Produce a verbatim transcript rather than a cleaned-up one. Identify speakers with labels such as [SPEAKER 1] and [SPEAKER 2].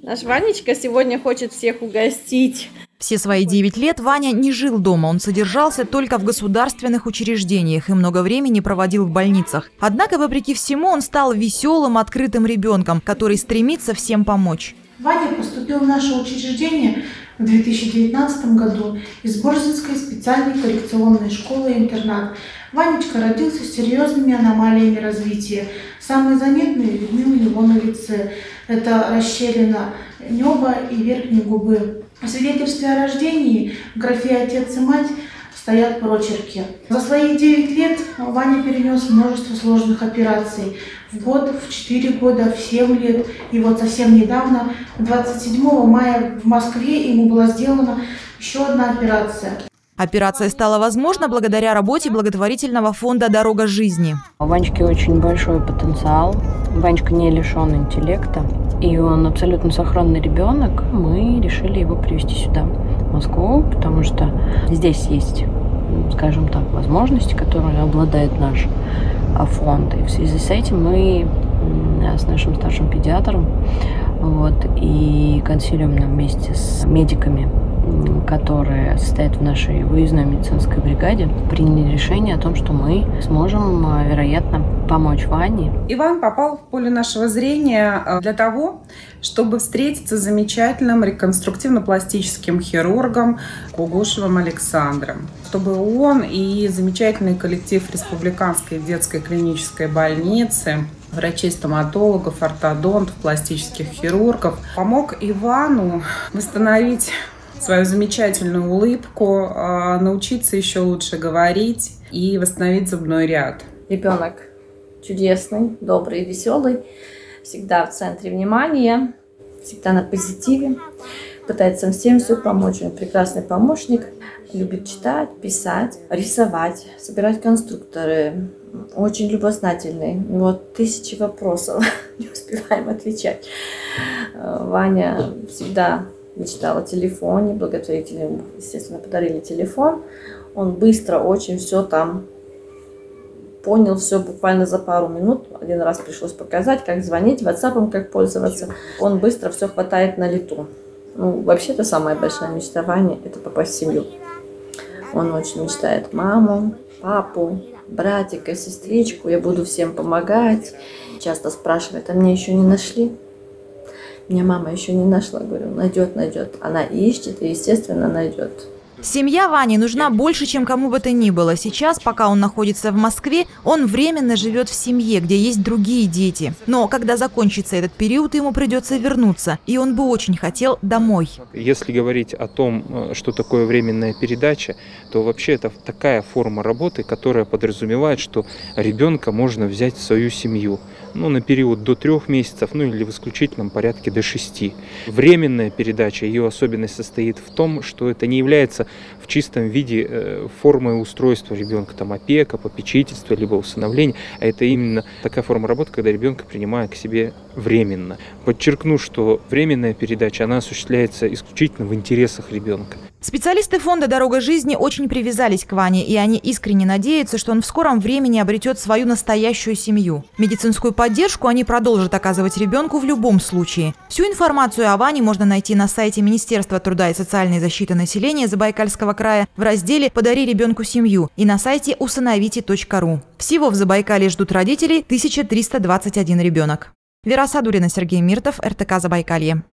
[SPEAKER 1] Наш Ванечка сегодня хочет всех угостить.
[SPEAKER 2] Все свои девять лет Ваня не жил дома, он содержался только в государственных учреждениях и много времени проводил в больницах. Однако, вопреки всему, он стал веселым, открытым ребенком, который стремится всем помочь.
[SPEAKER 3] Ваня поступил в наше учреждение в две тысячи девятнадцатом году из Борзинской специальной коррекционной школы-интернат. Ванечка родился с серьезными аномалиями развития. Самые заметные видны у него на лице. Это расщелина неба и верхней губы. В свидетельстве о рождении в графе «Отец и мать» стоят прочерки. За свои девять лет Ваня перенес множество сложных операций. В год, в четыре года, в семь лет. И вот совсем недавно, двадцать седьмого мая в Москве, ему была сделана еще одна операция.
[SPEAKER 2] Операция стала возможна благодаря работе благотворительного фонда «Дорога жизни».
[SPEAKER 4] У Ванечки очень большой потенциал. Ванечка не лишен интеллекта. И он абсолютно сохранный ребенок. Мы решили его привезти сюда, в Москву, потому что здесь есть, скажем так, возможности, которые обладает наш фонд. И в связи с этим мы с нашим старшим педиатром вот, и консилиумом вместе с медиками, которые состоят в нашей выездной медицинской бригаде, приняли решение о том, что мы сможем, вероятно, помочь Ване.
[SPEAKER 5] Иван попал в поле нашего зрения для того, чтобы встретиться с замечательным реконструктивно-пластическим хирургом Кугушевым Александром, чтобы он и замечательный коллектив Республиканской детской клинической больницы, врачей-стоматологов, ортодонтов, пластических хирургов, помог Ивану восстановить свою замечательную улыбку, научиться еще лучше говорить и восстановить зубной ряд.
[SPEAKER 1] Ребенок чудесный, добрый, веселый, всегда в центре внимания, всегда на позитиве, пытается всем все помочь. Он прекрасный помощник, любит читать, писать, рисовать, собирать конструкторы, очень любознательный. У него тысячи вопросов, не успеваем отвечать. Ваня всегда мечтал о телефоне, благотворители ему, естественно, подарили телефон. Он быстро очень все там понял, все буквально за пару минут. Один раз пришлось показать, как звонить, ватсапом как пользоваться. Он быстро все хватает на лету. Ну, вообще-то самая большая мечта Вани – это попасть в семью. Он очень мечтает маму, папу, братика, сестричку. Я буду всем помогать. Часто спрашивает, а мне еще не нашли? Меня мама еще не нашла, говорю, найдет, найдет. Она ищет и, естественно, найдет.
[SPEAKER 2] Семья Вани нужна больше, чем кому бы то ни было. Сейчас, пока он находится в Москве, он временно живет в семье, где есть другие дети. Но когда закончится этот период, ему придется вернуться. И он бы очень хотел домой.
[SPEAKER 6] Если говорить о том, что такое временная передача, то вообще это такая форма работы, которая подразумевает, что ребенка можно взять в свою семью. Ну, на период до трех месяцев, ну или в исключительном порядке до шести. Временная передача, ее особенность состоит в том, что это не является в чистом виде э, формой устройства ребенка, там опека, попечительство, либо усыновление, а это именно такая форма работы, когда ребенка принимают к себе временно. Подчеркну, что временная передача, она осуществляется исключительно в интересах ребенка.
[SPEAKER 2] Специалисты фонда «Дорога жизни» очень привязались к Ване, и они искренне надеются, что он в скором времени обретет свою настоящую семью. Медицинскую поддержку они продолжат оказывать ребенку в любом случае. Всю информацию о Ване можно найти на сайте Министерства труда и социальной защиты населения Забайкальского края в разделе «Подари ребенку семью» и на сайте усыновите точка ру. Всего в Забайкалье ждут родителей тысяча триста двадцать один ребенок. Вера Садурина, Сергей Миртов, эр тэ ка Забайкалье.